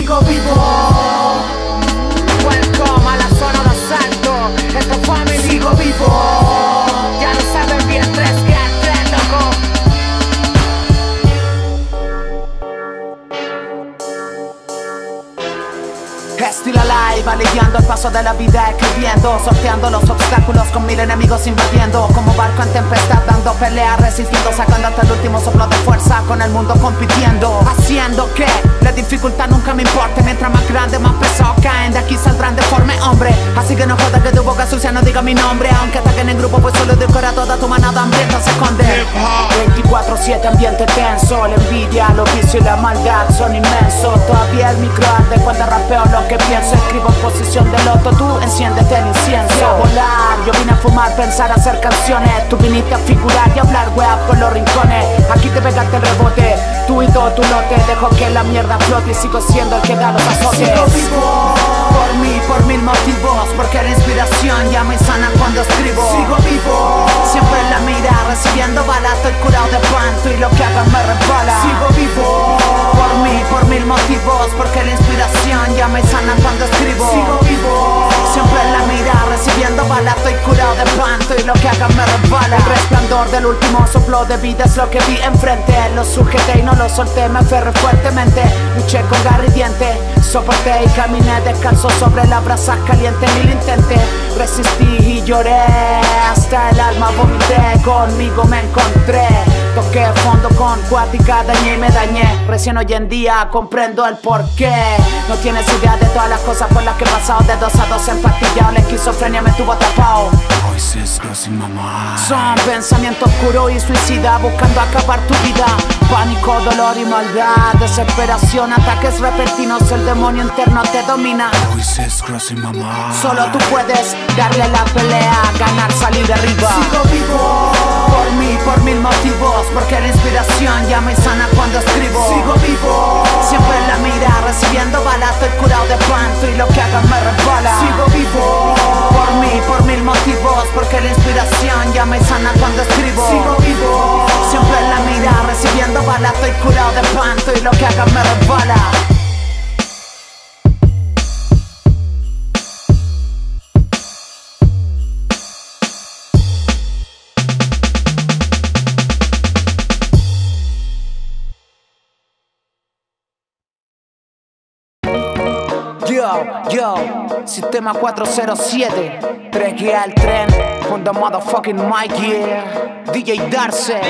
sigo vivo. Welcome a la zona de asalto. Esta family, sigo vivo. Ya lo saben bien, 3 que al tren, loco. Estilo live, aliviando el paso de la vida, escribiendo, sorteando los obstáculos con 1000 enemigos invadiendo. Como barco en tempestad, dando pelea, resistiendo, sacando hasta el último soplo de fuerza, con el mundo compitiendo. Haciendo que la dificultad nunca me importe, mientras más grande, más pesados caen, de aquí saldrán deforme hombre. Así que no jodas que tu boca sucia no diga mi nombre, aunque ataquen en grupo, pues solo decora toda tu manada hambrienta se esconde. 24/7 ambiente tenso, la envidia, los vicios y la maldad son inmensos. Todavía el micro arde cuando rapeo lo que pienso, escribo en posición de loto, tú enciéndete el incienso. A volar, yo vine a fumar, pensar, hacer canciones. Tú viniste a figurar y hablar weá por los rincones. Aquí te pegaste el rebote, tú y todo tu lote. Dejo que la mierda flote y sigo siendo el que da los azotes. Sigo vivo, por mí, por 1000 motivos, porque la inspiración ya me sana cuando escribo. Sigo vivo, siempre en la mira, recibiendo balas, estoy curado de panto y lo que hagan me resbala. Sigo vivo, por mí, por 1000 motivos, porque la inspiración ya me sana cuando escribo. Sigo vivo, siempre en la mira, recibiendo balas, estoy curado de panto y lo que hagan me resbala. El resplandor del último soplo de vida es lo que vi enfrente. Lo sujeté y no lo solté, me aferré fuertemente. Luché con garra y diente, soporté y caminé descalzo sobre la brasa caliente. 1000 intenté, resistí y lloré, hasta el alma vomité, conmigo me encontré. Toqué fondo con cuática, dañé y me dañé. Recién hoy en día comprendo el porqué. No tienes idea de todas las cosas por las que he pasado. De 2 a 2 empastillado, la esquizofrenia me tuvo atrapado. Son pensamientos oscuros y suicida, buscando acabar tu vida. Pánico, dolor y maldad, desesperación, ataques repentinos, el demonio interno te domina. Solo tú puedes darle la pelea, ganar, salir de arriba. Sigo vivo, por mí, por 1000 motivos, porque la inspiración ya me sana cuando escribo. Sigo vivo, siempre en la mira, recibiendo balas, estoy curado de panto y lo que hagan me resbala. Sigo vivo, por mí, por 1000 motivos, porque la inspiración ya me sana cuando escribo. Sigo vivo, siempre en la mira, recibiendo balas, estoy curado de panto y lo que hagan me resbala. Yo, Sistema 407, 3G al tren, con the motherfucking mic, yeah. DJ Darce.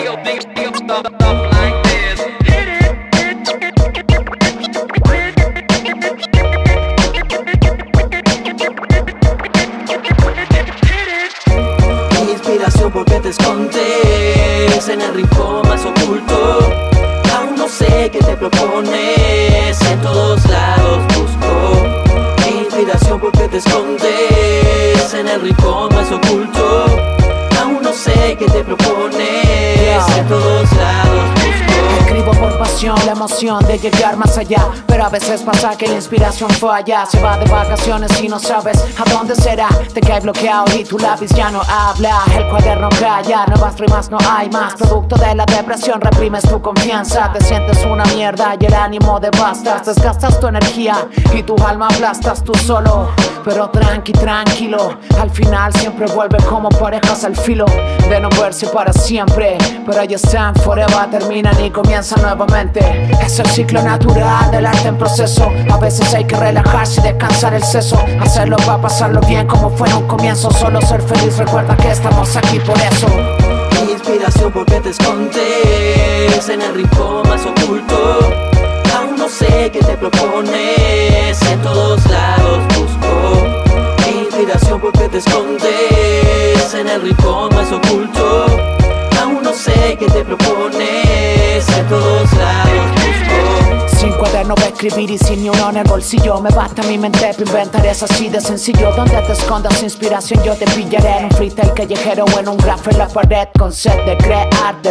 Mi inspiración porque te escondes en el rincón más oculto. Aún no sé qué te propones, en todos lados busco. Mi inspiración porque te escondes en el rincón más oculto. Aún no sé qué te propones, en todos lados busco. Escribo por pasión, la emoción de llegar más allá, pero a veces pasa que la inspiración falla. Se va de vacaciones y no sabes a dónde será. Te cae bloqueado y tu lápiz ya no habla. El cuaderno calla, nuevas rimas no hay más. Producto de la depresión, reprimes tu confianza. Te sientes una mierda y el ánimo devastas. Desgastas tu energía y tu alma aplastas tú solo. Pero tranquilo, al final siempre vuelve como parejas al filo de no verse para siempre. Pero ya están forever, terminan y comienzan nuevamente. Es el ciclo natural del arte en proceso. A veces hay que relajarse y descansar el seso. Hacerlo para pasarlo bien como fue en un comienzo. Solo ser feliz, recuerda que estamos aquí por eso. Mi inspiración porque te escondes en el rincón más oculto. Aún no sé qué te propones, en todos lados busco. Mi inspiración porque te escondes en el rincón más oculto. Aún no sé qué te propones, en todos lados busco. Sin cuaderno voy a escribir y sin ni uno en el bolsillo. Me basta mi mente para inventar, es así de sencillo. Donde te escondas inspiración yo te pillaré. En un freestyle callejero o en un grafo en la pared. Con sed de crear, despierto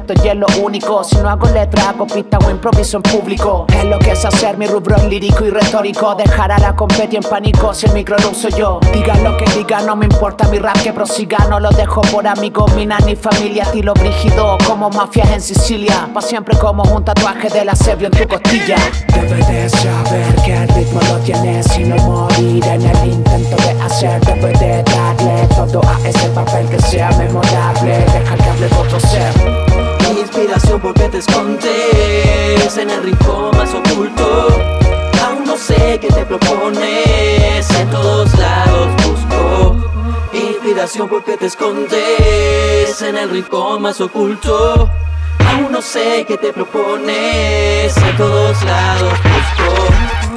concepto y es lo único. Si no hago letra, hago pista o improviso en público. Es lo que es hacer, mi rubro lírico y retórico. Dejar a la competi en pánico si el micro lo uso yo. Digan lo que digan, no me importa mi rap que prosiga. No lo dejo por amigos, mina ni familia. Estilo brígido como mafias en Sicilia. Pa' siempre como un tatuaje de la sebrio en tu costilla. Debes de saber que el ritmo lo tienes y no morir en el intento de hacer. Debes de darle todo a ese papel que sea memorable. Deja que hable de otro ser. Inspiración porque te escondes en el rincón más oculto. Aún no sé qué te propones, en todos lados busco. Inspiración porque te escondes en el rincón más oculto. Aún no sé qué te propones, en todos lados busco.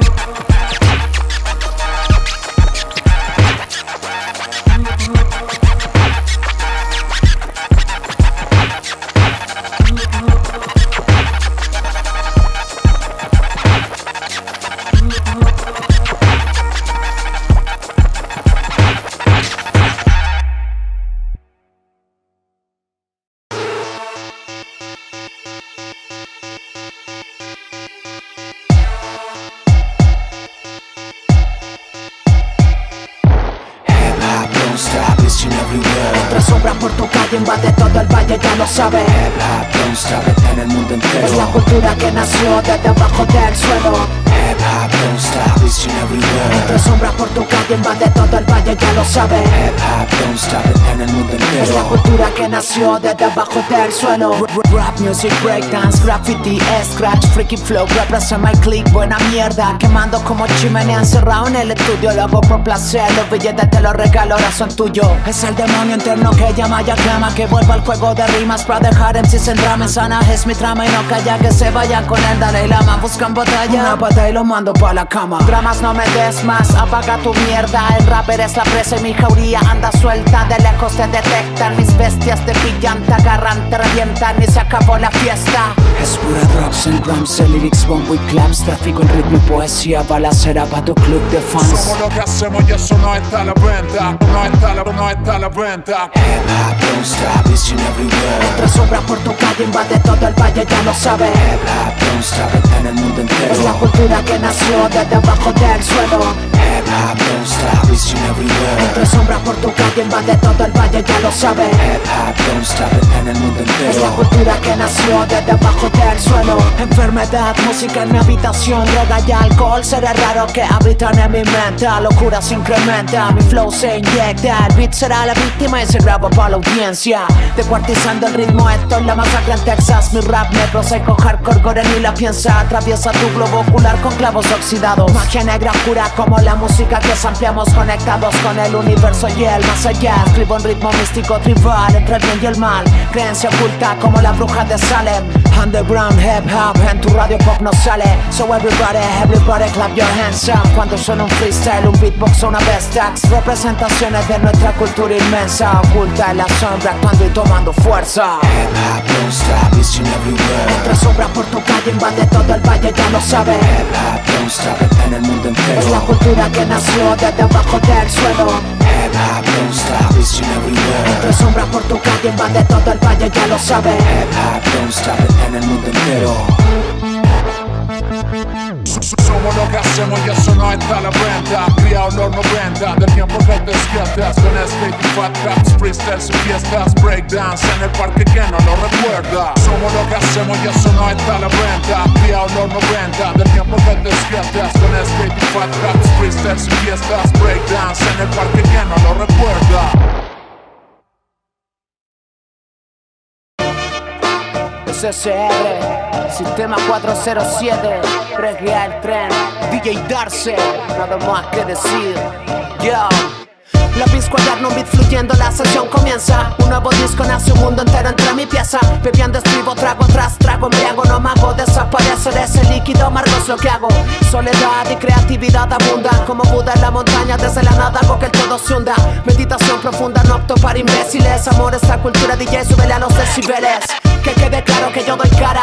Otra sombra por tu calle invade todo el valle, ya lo sabes. Hip hop don't stop, está en el mundo entero. Es la cultura que nació desde abajo del suelo. Hip hop don't stop, it's in everywhere. Otra sombra por tu calle invade todo el valle, ya lo sabes. Hip hop don't stop, está en el mundo entero. Es la cultura que nació desde abajo del suelo. Rap music, breakdance, graffiti, scratch, freaky flow, represent my click, buena mierda. Quemando como chimenea encerrado en el estudio. Lo hago por placer, los billetes te los regalo, ahora son tuyos. Es el demonio interno que llama y aclama, que vuelva al juego de rimas para dejar MCs en drama. Sana es mi trama y no calla, que se vayan con el Dalai Lama. Buscan batalla, una pata y lo mando pa' la cama. Dramas no me des más, apaga tu mierda. El rapper es la presa y mi jauría anda suelta. De lejos te detectan, mis bestias te pillan, te agarran, te revientan y se acabó la fiesta. Es pura drops and drums, lyrics, bombo y claps. Tráfico en ritmo y poesía, balacera pa' tu club de fans. Somos lo que hacemos y eso no está a la venta. No está a la venta. Hip hop don't stop, it's in everywhere. Otra sombra por tu calle invade todo el valle, ya lo sabes. Hip hop don't stop, está en el mundo entero. Es la cultura que nació desde abajo del suelo. Hip hop don't stop, it's in everywhere. Otra sombra por tu calle invade todo el valle, ya lo sabes. Hip hop don't stop, está en el mundo entero. Es la cultura que nació desde abajo del suelo. Enfermedad, música en mi habitación, droga y alcohol. Será raro que habitan en mi mente. La locura se incrementa, mi flow se inyecta. El beat será la víctima y se graba para la audiencia. Descuartizando el ritmo, esto es la masacre en Texas. Mi rap negro, seco, hardcore, gore ni la piensa. Atraviesa tu globo ocular con clavos oxidados. Magia negra oscura como la música que sampleamos, conectados con el universo y el más allá. Escribo en ritmo místico tribal entre el bien y el mal. Creencia oculta como la bruja de Salem. Underground hip hop en tu radio pop no sale. So everybody clap your hands up. Cuando suena un freestyle, un beatbox o una best tracks. Representaciones de nuestra cultura inmensa, oculta en la sombra, actuando y tomando fuerza. Hip hop don't stop, it's in everywhere. Otra sombra por tu calle invade todo el valle, ya lo sabes. Hip hop don't stop, está en el mundo entero. Es la cultura que nació desde abajo del suelo. Hip hop don't stop, it's in everywhere. Otra sombra por tu calle invade todo el valle, ya lo sabes. Hip hop don't stop, está en el mundo entero. Somos lo que hacemos y eso no está a la venta. Criado en los 90, del tiempo que te despiertas. Con skate y fat caps, freestyles y fiestas. Breakdance en el parque que no lo recuerda. Somos lo que hacemos y eso no está a la venta. Criado en los 90, del tiempo que te despiertas. Con skate y fat caps, freestyles y fiestas. Breakdance en el parque que no lo recuerda. SSR, Sistema 407, Preguea el tren, DJ Darce, nada más que decir. Yo, lápiz, cuaderno, beat fluyendo, la sesión comienza. Un nuevo disco nace, un mundo entero entre mi pieza. Bebiendo escribo, trago tras trago, embriago, no me hago desaparecer ese líquido amargo es lo que hago. Soledad y creatividad abundan como Buda en la montaña, desde la nada hago que el todo se hunda. Meditación profunda, no opto para imbéciles. Amor, esta cultura DJ, súbele a los decibeles. Que quede claro que yo doy cara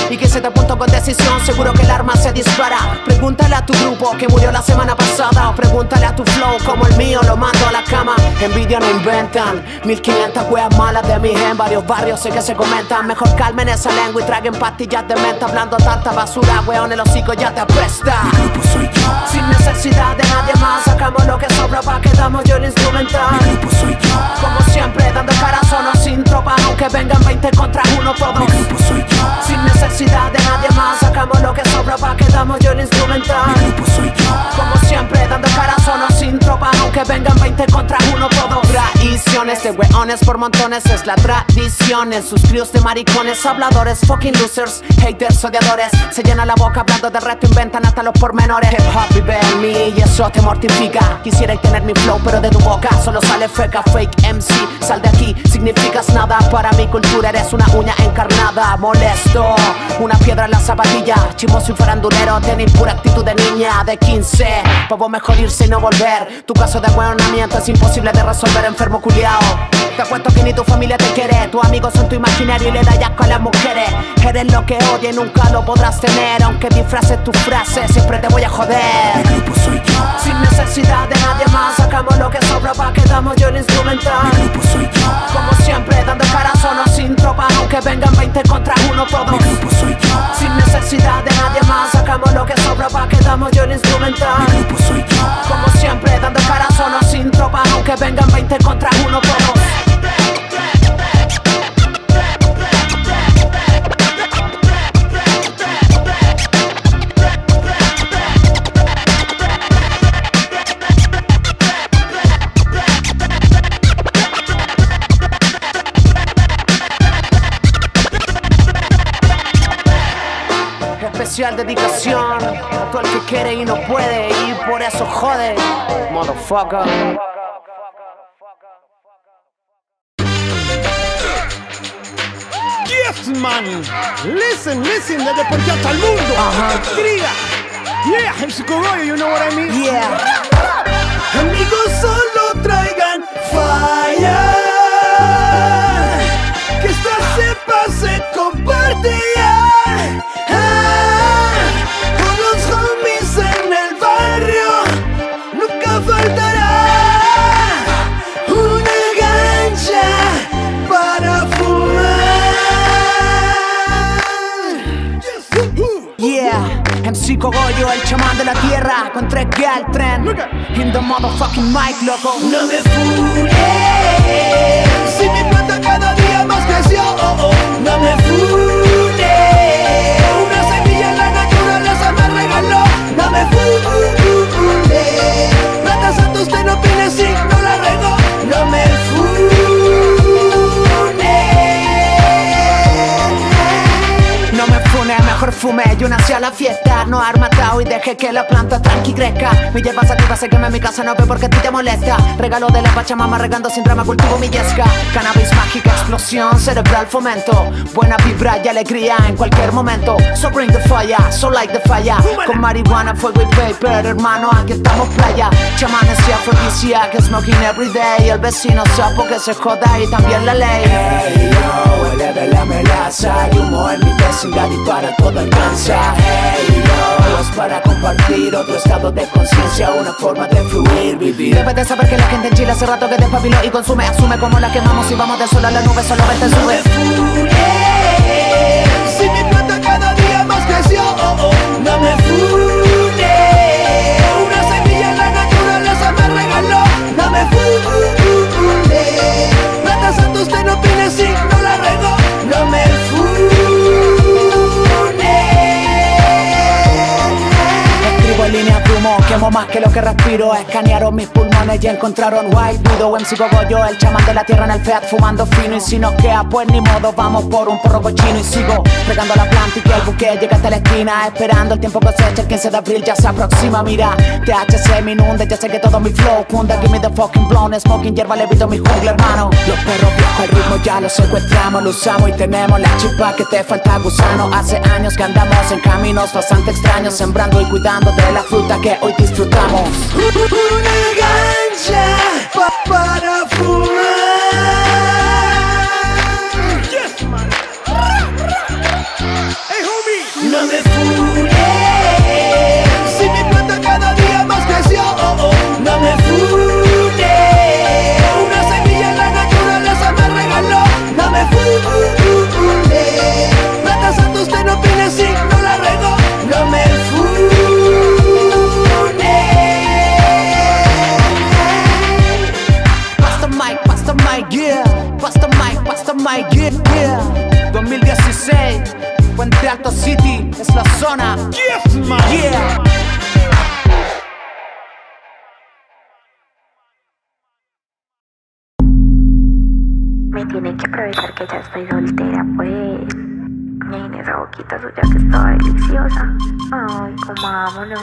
y que se te apuntó con decisión, seguro que el arma se dispara. Pregúntale a tu grupo que murió la semana pasada, o pregúntale a tu flow como el mío, lo mando a la cama. Envidia no inventan, 1500 weas malas de mí en varios barrios sé que se comentan. Mejor calmen esa lengua y traguen pastillas de menta. Hablando tanta basura, weón, el hocico ya te apesta. Mi grupo soy yo. Sin necesidad de nadie más, sacamos lo que sobra pa' que damos yo el instrumental. Mi grupo soy yo. Como siempre, dando cara solo sin tropa, aunque vengan 20 contra uno todos. Mi grupo soy yo. Sin necesidad de nadie más, sacamos lo que sobra pa' que damos yo el instrumental. Mi grupo soy yo. Como siempre, dando cara solo sin tropa, aunque vengan 20 contra uno todos. Traiciones de weones por montones es la tradición. En sus críos de maricones, habladores, fucking losers, haters, odiadores. Se llena la boca hablando de resto, inventan hasta los pormenores. Hip hop vive en mí y eso te mortifica. Quisiera tener mi flow, pero de tu boca solo sale feca, fake MC. Sal de aquí, significas nada para mi cultura, eres una uña encarnada. Molesto, una piedra en la zapatilla, chimoso y farandulero, tenés pura actitud de niña de 15. Puedo mejor irse y no volver. Tu caso de hueonamiento es imposible de resolver, enfermo culiao. Te apuesto que ni tu familia te quiere, tus amigos son tu imaginario y le da asco a las mujeres. Eres lo que odia y nunca lo podrás tener, aunque disfraces tus frases, siempre te voy a joder. Mi grupo soy yo. Sin necesidad de nadie más, sacamos lo que sobra pa' que damos yo el instrumental. Mi grupo soy yo. Como siempre, dando cara solo sin tropa, aunque vengan 20 contra uno todos. Mi grupo soy yo. Sin necesidad de nadie más, sacamos lo que sobra pa' que damos yo el instrumental. Mi grupo soy yo. Como siempre, dando cara solo sin tropa, aunque vengan 20 contra uno todos. Especial dedicación a todo el que quiere y no puede, y por eso jode, motherfucker. Yes, man. Listen, desde Puerto hasta el mundo. Diga. Yeah, MC Cogollo, you know what I mean? Yeah. Amigos, solo traigan falla. Que esta cepa se comparte ya. Con los homies en el barrio nunca faltará una gancha para fumar. Yeah, MC Cogollo, el chamán de la tierra, con 3G al tren. In the motherfucking mic, loco. No me funes, si mi plata cada día más creció. No me funes, una semilla en la naturaleza me regaló. No me funes, plata santo usted no opine si no la regó. No me funes. No me fune, mejor fume, yo nací a la fiesta. No armatao y deje que la planta tranqui crezca. Mi hierba sativa se quema en mi casa, no ve porque a ti te molesta. Regalo de la Pachamama, regando sin drama, cultivo mi yesca. Cannabis mágica, explosión cerebral, fomento. Buena vibra y alegría en cualquier momento. So bring the fire, so light the fire. Con marihuana, fuego y paper, hermano, aquí estamos playa. Chamanes y afrodisíacos, smoking every day. El vecino sapo que se joda y también la ley. Hey yo, eleve la melaza y humo en mi vecindad y para todo alcanza. Hey yo, es para compartir otro estado de conciencia, una forma de fluir, vivir. Debes de saber que la gente en Chile hace rato que despabiló y consume. Asume como la quemamos y vamos de sol a la nube, solo vete No sube. me funes, si mi plata cada día más creció. No me funes, una semilla en la naturaleza me regaló. No me funes, plata santo usted no opine si no la regó. No me funes. Escribo en línea de humo, quemo más que lo que respiro. Escanearon mis pulmones y encontraron White Widow. MC Cogollo, el chamán de la tierra en el Fiat, fumando fino. Y si nos queda pues ni modo, vamos por un porro cochino. Y sigo regando la planta y que el buque llega hasta la esquina. Esperando el tiempo cosecha, el 15 de abril ya se aproxima. Mira, THC me inunda, ya sé que todo mi flow cunda. Give me the fucking blown, smoking hierba, levito mi jungla, hermano. Los perros viejos, el ritmo ya lo secuestramos. Lo usamos y tenemos la chispa que te falta, gusano. Hace años que andamos en caminos bastante extraños, sembrando y cuidando de la fruta que hoy disfrutamos. Una gancha para fumar. Yes, man. Hey, homie. no me funes. Si mi plata cada día más creció, no me funes. Una semilla en la naturaleza me regaló, no me funes. Plata Santo, usted no opine si no la regó, no me Pasta Mike, yeah. 2016, Puente Alto City, es la zona. Yes, man. Yeah. Me tiene que aprovechar que ya estoy soltera, pues. En esa boquita suya que está deliciosa. Ay, comámonos.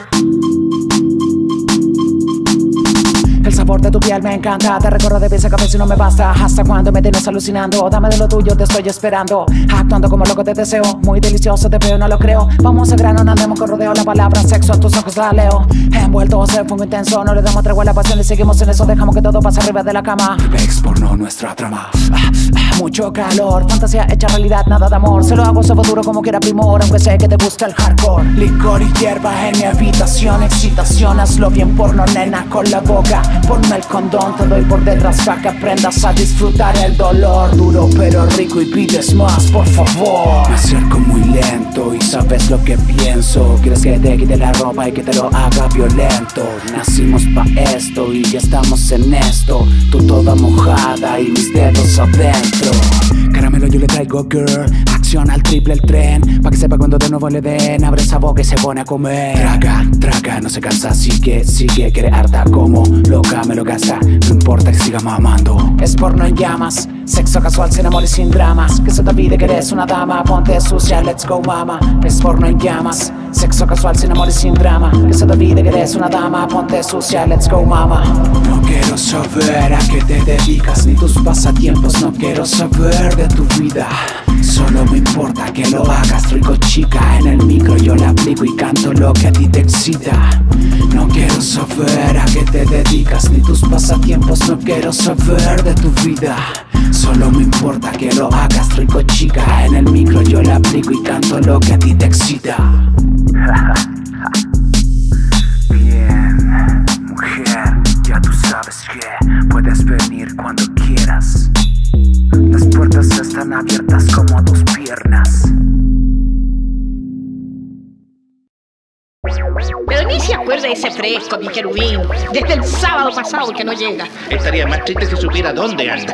El sabor de tu piel me encanta, te recorro de pies a cabeza y no me basta. Hasta cuando me tienes alucinando, dame de lo tuyo, te estoy esperando. Actuando como loco te deseo, muy delicioso te veo, no lo creo. Vamos al grano, no andemos con rodeo, la palabra sexo a tus ojos la leo. Envueltos en fuego intenso, no le damos tregua a la pasión y seguimos en eso. Dejamos que todo pase arriba de la cama. Vex porno, nuestra trama. Mucho calor, fantasía hecha realidad, nada de amor. Se lo hago sobre duro como quiera primor, aunque sé que te gusta el hardcore. Licor y hierba en mi habitación, excitación, hazlo bien porno, nena, con la boca. Ponme el condón, te doy por detrás para que aprendas a disfrutar el dolor. Duro pero rico y pides más, por favor. Me acerco muy lento y sabes lo que pienso. Quieres que te quite la ropa y que te lo haga violento. Nacimos pa' esto y ya estamos en esto. Tú toda mojada y mis dedos adentro. Caramelo yo le traigo, girl. Acción al triple el tren, pa' que sepa cuando de nuevo le den. Abre esa boca y se pone a comer. Traga, no se cansa, sigue, quiere harta como loca, me lo gasta. No importa que siga mamando. Es porno en llamas, sexo casual sin amor y sin dramas. Que se te olvide que eres una dama, ponte sucia, let's go mama. Es porno en llamas, sexo casual sin amor y sin drama. Que se te olvide que eres una dama, ponte sucia, let's go mama. No quiero saber a qué te dedicas ni tus pasatiempos, no quiero saber de tu vida. Solo me importa que lo hagas rico, chica. En el micro yo la aplico y canto lo que a ti te excita. No quiero saber a qué te dedicas ni tus pasatiempos, no quiero saber de tu vida. Solo me importa que lo hagas rico, chica. En el micro yo la aplico y canto lo que a ti te excita. Bien, mujer, ya tú sabes que puedes venir cuando quieras. Las puertas están abiertas como tus piernas. Pero ni se acuerda de ese fresco, mi querubín. Desde el sábado pasado que no llega. Estaría más triste si supiera dónde anda.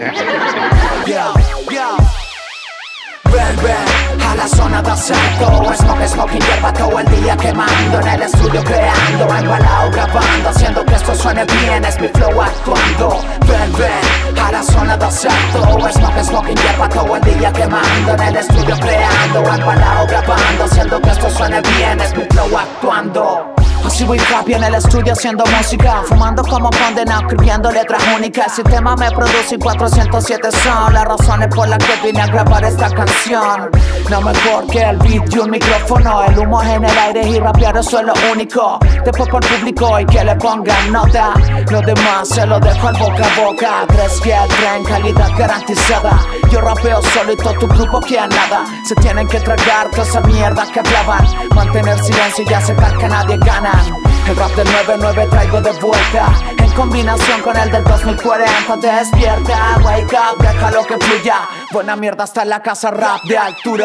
Ven a la zona de asalto. Smoking, hierba todo el día quemando. En el estudio creando, embalado grabando, haciendo que esto suene bien, es mi flow actuando. Ven a la zona de asalto. Smoking, hierba todo el día quemando. En el estudio creando, embalado grabando, haciendo que esto suene bien, es mi flow actuando. Así voy happy en el estudio haciendo música, fumando como condenado, escribiendo letras únicas. El sistema me produce y 407 son las razones por las que vine a grabar esta canción. No mejor que el beat y un micrófono, el humo en el aire y rapear eso es lo único. Después por público y que le pongan nota, lo demás se lo dejo al boca a boca. 3 que el tren, calidad garantizada. Yo rapeo solo y todo tu grupo que a nada. Se tienen que tragar toda esa mierda que hablaban, mantener silencio y aceptar que nadie gana. El rap del 9-9 traigo de vuelta, en combinación con el del 2040. Despierta, wake up, déjalo que fluya. Buena mierda está en la casa, rap de altura.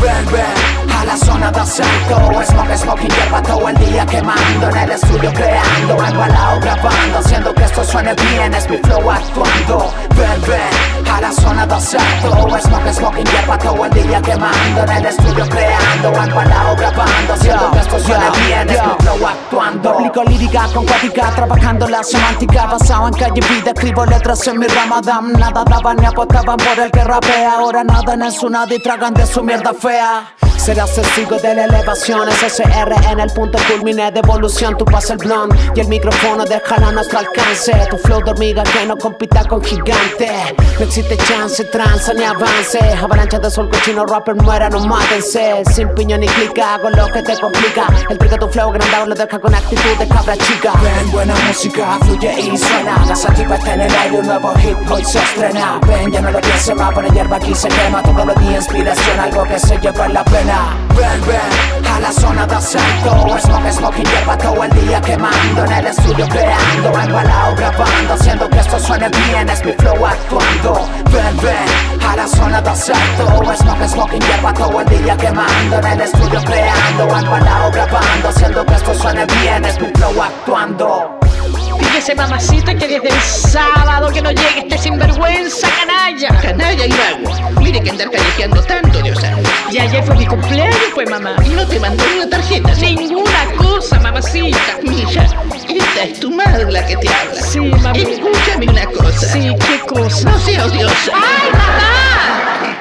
Ven a la zona de asalto. Smoking, hierba todo el día quemando. En el estudio creando, embalado grabando, haciendo que esto suene bien, es mi flow actuando. Ven a la zona de asalto. Smoking, hierba todo el día quemando. En el estudio creando, embalado grabando, haciendo que esto suene bien, es mi flow actuando. Aplico lírica con cuática, trabajando la semántica. Basado en calle vida, escribo letras en mi ramadán. Nada daban ni apostaban por el que rapea. Ahora nadan en su nada y tragan de su mierda fea. Serás testigo de la elevación, SSR en el punto culmine de evolución. Tú pasas el blond y el micrófono déjalo a nuestro alcance. Tu flow de hormiga que no compita con gigante. No existe chance, tranza ni avance. Avalancha de sol, cochino, rapper, muera, no mátense. Sin piñón ni clica, hago lo que te complica. El trigo tu flow grandado lo deja con actitud de cabra chica. Ven, buena música, fluye y suena. La sativa está en el aire, un nuevo hit hoy se estrena. Ven, ya no lo pienses más, pone hierba aquí se quema. Todo lo de inspiración, algo que se lleva la pena. Ven a la la zona de asalto. Smoking, lleva todo el día quemando. En el estudio creando, embalado grabando, haciendo que esto suene bien, es mi flow actuando. Ven, a la zona de asalto. Smoking, lleva todo el día quemando. En el estudio creando, embalado grabando, haciendo que esto suene bien, es mi flow actuando. Fíjese, mamacita, que desde el sábado que no llegue este sinvergüenza canalla. Canalla y vago. Mire que andar callejeando tanto, Dios santo. Y ayer fue mi cumpleaños, pues, mamá. Y no te mandó ni una tarjeta. Ninguna cosa, mamacita. Mira, esta es tu madre la que te habla. Sí, mami. Escúchame una cosa. Sí, ¿qué cosa? No seas odiosa. ¡Ay, mamá!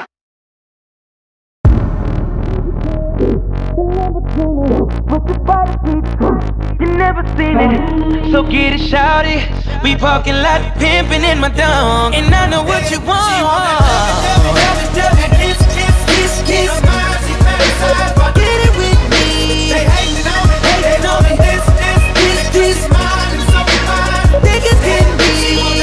You never seen it, so get it, shout it. We parking lot pimping in my dome, and I know what you want. Get it with me. They hating on me, this mine is so fine. Thick as can be.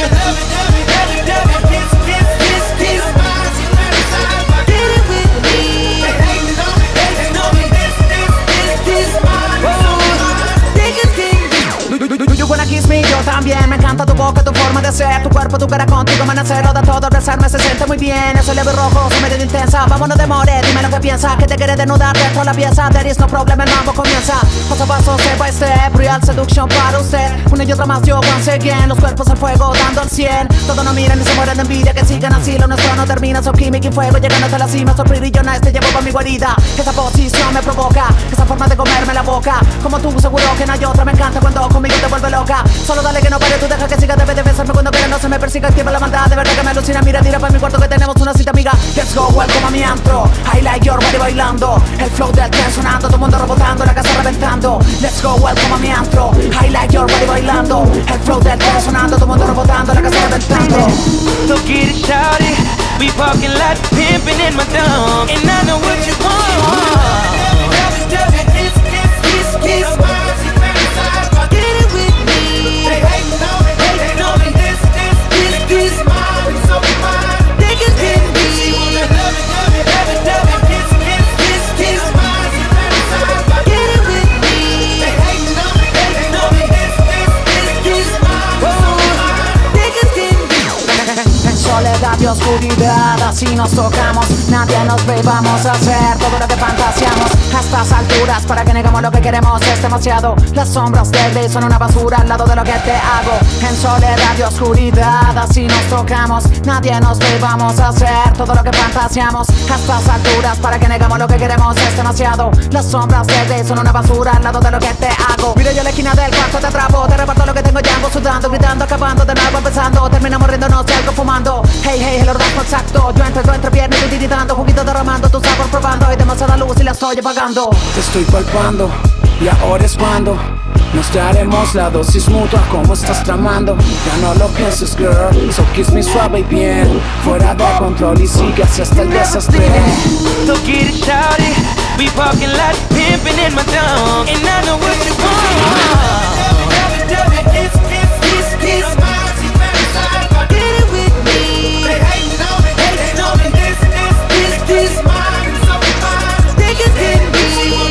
Get it with me. They hating on me, this mine is so fine. Thick as can be. You wanna kiss me, yo también. Me encanta tu boca, tu forma de ser, tu cuerpo, tu cara contigo, amanecer, lo de todo, besarme se siente muy bien. Ese leve rojo, su medio intensa, vámonos de more, dime lo que piensas, que te quieres desnudar dentro de la pieza. There is no problem, el mambo comienza. Paso a paso, step by step, real seduction para usted. Una y otra más, yo once again, los cuerpos al fuego, dando al 100. Todos no miran ni se mueren de envidia, que sigan así, lo nuestro no termina. So química y fuego, llegando hasta la cima, so pretty, yo nice, te llevo pa' mi guarida. Esa posición me provoca, esa forma de comerme la boca. Como tú, seguro que no hay otra, me encanta cuando conmigo te vuelve loca. Solo dale que no pare, tú deja que siga, debe de besarme cuando quiera, no se me persiga el tiempo, la maldad, de verdad que me alucina. Mira, tira pa' mi cuarto que tenemos una cita, amiga. Let's go, welcome a mi antro. I like your body bailando, el flow del tren sonando, todo el mundo rebotando, la casa reventando. Let's go, welcome a mi antro. I like your body bailando, el flow del tren sonando, todo el mundo rebotando, la casa reventando. So get it, shout it. We parking lot pimping in my dome, and I know what you want. Get it with me. They hating on me, this mine is so fine. Thick as can be. Get it with me. They hating on me, this mine is so fine. Thick as can be. En soledad y oscuridad, así nos tocamos. Nadie nos ve, vamos a hacer todo lo que fantaseamos. A estas alturas, para que negamos lo que queremos es demasiado. Las sombras de Grey son una basura al lado de lo que te hago. En soledad y oscuridad, así nos tocamos. Nadie nos ve, vamos a hacer todo lo que fantaseamos. A estas alturas, para que negamos lo que queremos es demasiado. Las sombras de Grey son una basura al lado de lo que te hago. Mira yo en la esquina del cuarto, te atrapo, te reparto lo que tengo ya, sudando, gritando, acabando, de nuevo empezando. Terminamos riéndonos y algo fumando. Hey, hey, el orgasmo exacto. Yo entre piernas y tiritando, juguito derramando, tu sabor probando. Hay demasiada luz y la estoy apagando. Te estoy palpando y ahora es cuando nos daremos la dosis mutua. Como estás tramando, ya no lo pienses, girl. So kiss me suave y bien, fuera de control y sigue hacia hasta el desastre. So get it, shout it. We parking lot pimping in my dome, and I know what you want. Get it with me. They hating on me, this mine is so fine. Thick as can be.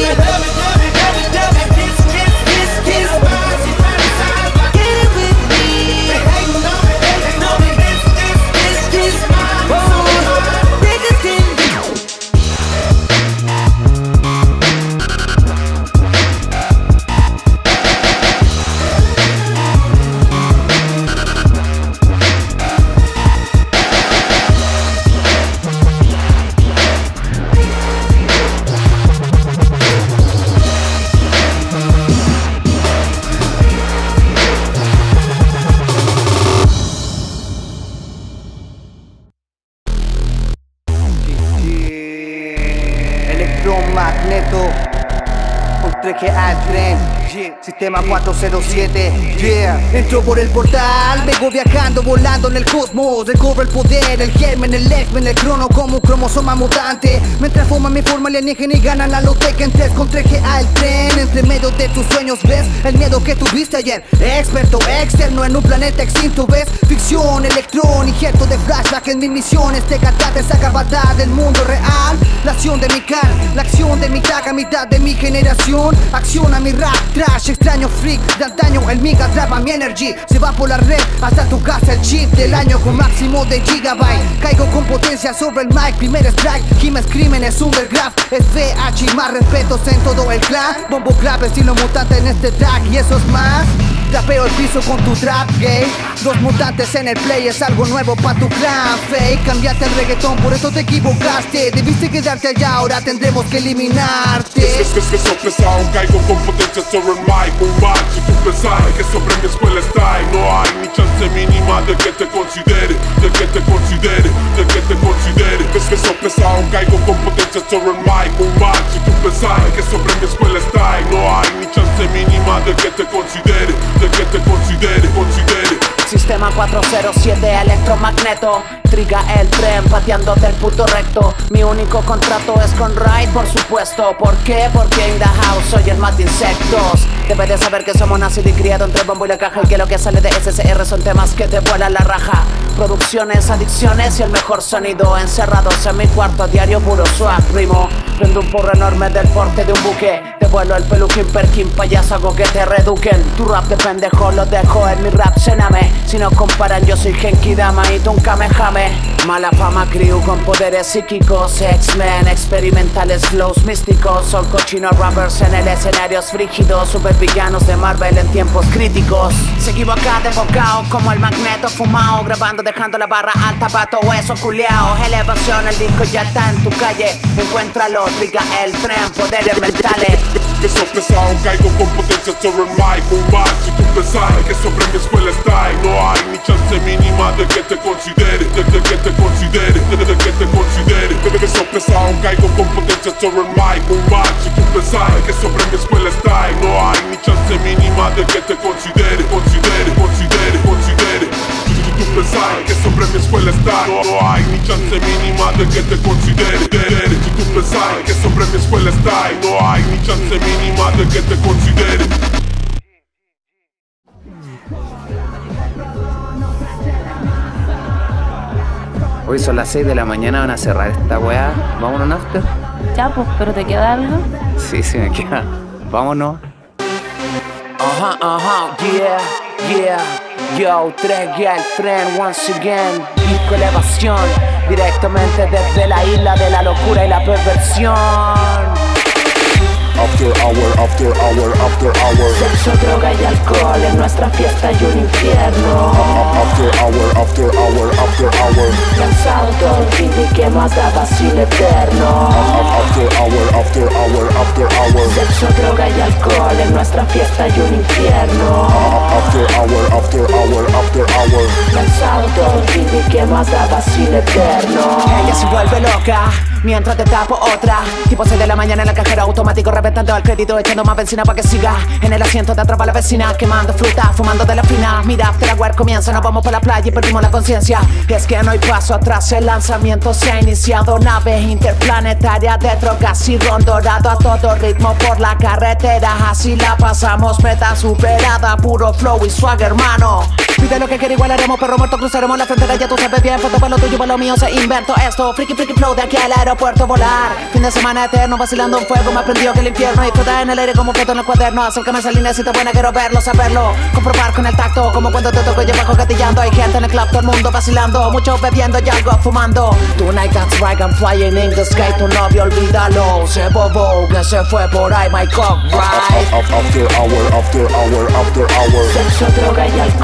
Get it with me. They hating on me, this mine is so fine. Thick as can be. Electromagneto, oltre che altri Sistema 407, yeah. Entro por el portal, vengo viajando, volando en el cosmos. Recobro el poder, el germen, el X-Men, el crono como un cromosoma mutante. Me transforma en mi forma alienígena y ganan a los Tekken 3 con traje al tren. Entre medio de tus sueños ves el miedo que tuviste ayer. Experto externo en un planeta extinto, ves ficción, electrón, injerto de flashback en mis misiones. Te cantaste esa capacidad del mundo real. La acción de mi can, la acción de mi taga, mitad de mi generación. Acciona mi rap, trash, extraño freak de antaño. El miga atrapa mi energy, se va por la red hasta tu casa. El chip del año con máximo de gigabyte. Caigo con potencia sobre el mic, primer strike. Gimes crímenes, undergraph, es VH y más respetos en todo el clan. Bombo clap, estilo mutante en este track y eso es más. Trapeo el piso con tu trap gay. Dos mutantes en el play es algo nuevo pa' tu clan fake. Cambiaste el reggaetón, por eso te equivocaste. Debiste quedarte allá, ahora tendremos que eliminarte. Peso pesado, caigo con potencia sobre el mic. Un mal, si tú pensas que sobre mi escuela está y no hay ni chance mínima de que te considere, de que te considere, de que te considere. Peso pesado, caigo con potencia sobre el mic. Un mal, si tú pensas que sobre mi escuela está y no hay ni chance mínima de que te considere, de que te considere, considere. Sistema 407 electromagneto. Triga el tren pateándote el puto recto. Mi único contrato es con Ride, por supuesto. ¿Por qué? Porque in the house soy el más de insectos. Debes de saber que somos nacido y criado entre el bombo y la caja. Y que lo que sale de SCR son temas que te vuelan la raja. Producciones, adicciones y el mejor sonido. Encerrados en mi cuarto, diario puro swag, primo. Prendo un porro enorme del porte de un buque. Te vuelo el peluquín, perkin, payaso, hago que te reduquen. Tu rap de pendejo lo dejo en mi rap, cename. Si no comparan, yo soy Genki Dama y tú un Kamehame. Mala fama crew con poderes psíquicos. X-Men, experimentales flows místicos. Son cochinos rappers en el escenario frígidos. Supervillanos de Marvel en tiempos críticos. Seguimos acá de bocao como el magneto fumao. Grabando dejando la barra alta pa' todo eso culiao. Elevación, el disco ya está en tu calle. Encuéntralo, triga el tren, poderes mentales. Peso pesado, caigo con potencia sobre el mic. Un mal, si tú pensas que sobre mi escuela está y no hay ni chance mínima de que te considere, de que te considere, de que te considere. Peso pesado, caigo con potencia sobre el mic. Un mal, si tú pensas que sobre mi escuela está y no hay ni chance mínima de que te considere, considere, considere, considere. Si tú pensas que sobre mi escuela está, no hay ni chance mínima de que te considere. Si tú pensas que sobre mi escuela está y no hay ni chance mínima de que te considere. Hoy son las 6 de la mañana, van a cerrar esta weá. ¿Vámonos un after? Ya, pues, ¿pero te queda algo? Sí, sí me queda. Vámonos. Yeah. Yo, traiga el tren once again. Disco elevación, directamente desde la isla de la locura y la perversión. After hour, after hour, after hour. Sexo, droga y alcohol en nuestra fiesta y un infierno. After hour, after hour, after hour. Cansado todo el fin y que más da vacío eterno. After hour, after hour, after hour. Sexo, droga y alcohol en nuestra fiesta y un infierno. After hour, after hour, after hour. Cansado todo el fin y que más da vacío eterno. Ella se vuelve loca mientras te tapo otra. Tipo 6 de la mañana en el cajero automático, reventando al crédito, echando más benzina pa' que siga. En el asiento de atrás va la vecina, quemando fruta, fumando de la fina. Mira, after hour comienza, nos vamos por la playa y perdimos la conciencia. Es que no hay paso atrás, el lanzamiento se ha iniciado. Nave interplanetaria de drogas y ron dorado a todo ritmo por la carretera. Así la pasamos, meta superada, puro flow y swag, hermano. Pide lo que quiera, igual haremos, perro muerto, cruzaremos la frontera, ya tú sabes bien. Foto para lo tuyo, para lo mío, se inventó esto. Freaky, freaky flow de aquí al aeropuerto volar. Fin de semana eterno, vacilando en fuego, más prendido que el infierno. Y flota en el aire como foto en el cuaderno. Acércame a esa línea, si te buena, quiero verlo, saberlo. Comprobar con el tacto, como cuando te toco yo bajo gatillando. Hay gente en el club, todo el mundo vacilando, muchos bebiendo y algo fumando. Tonight that's right, I'm flying in the sky. Tu novio, olvídalo, se bobó, que se fue por ahí, my cock, right. After hour, after hour, after hour. Sexo, droga y alcohol en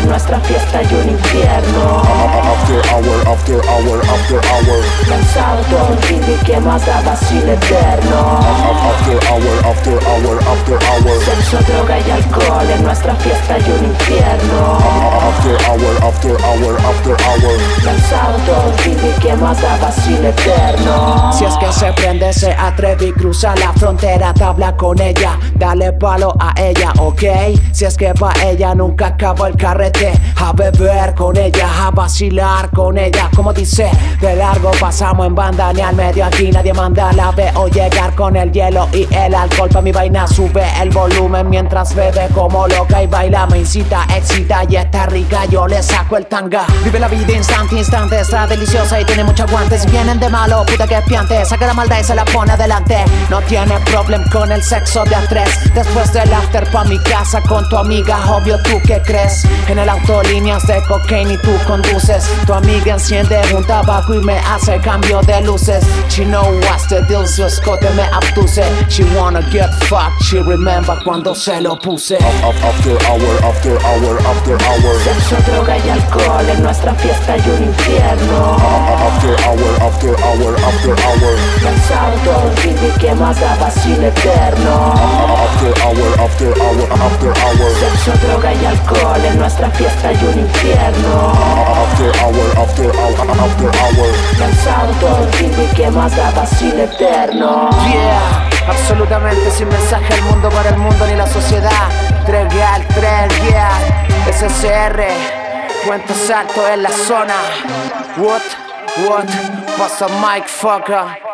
nuestra fiesta y un infierno. After hour, after hour, after hour. Cansado todo el fin y que más da vacío eterno. After hour, after hour, after hour. Sexo, droga y alcohol en nuestra fiesta y un infierno. After hour, after hour, after hour. Cansado todo el fin y que más da vacío eterno. Si es que se prende, se atreve y cruza la frontera, te habla con ella, dale palo a ella, ok. Si es que pa' ella nunca acabó el carrete, a beber con ella, a vacilar con ella. Como dice, de largo pasamos en banda, ni al medio aquí nadie manda. La veo llegar con el hielo y el alcohol, pa' mi vaina sube el volumen mientras bebe como loca y baila. Me incita, excita y está rica, yo le saco el tanga. Vive la vida instante, está deliciosa y tiene mucho aguante. Si vienen de malo, puta que piante, saca la maldad y se la pone adelante. No tiene problem con el sexo de a tres. Después del after pa' mi casa con tu amiga, obvio tú qué crees. En el auto líneas de cocaine y tú conduces. Tu amiga enciende un tabaco y me hace cambio de luces. She know what's the deal, su escote me abduce. She wanna get fucked, she remember cuando se lo puse. After hour, after hour, after hour. Sexo, droga y alcohol en nuestra fiesta y un infierno. After hour, after hour, after hour. Cansado todo el fin y que más da vacío eterno. After hour, after hour, after hour. Sexo, droga y alcohol en nuestra fiesta y un infierno. After hour, after hour, after hour. Cansado todo el fin y que más da vacío eterno. Yeah, absolutamente sin mensaje al mundo, para el mundo ni la sociedad. 3 gal, 3 yeah, SSR, Puente Salto en la zona. What, pasa Mike fucker.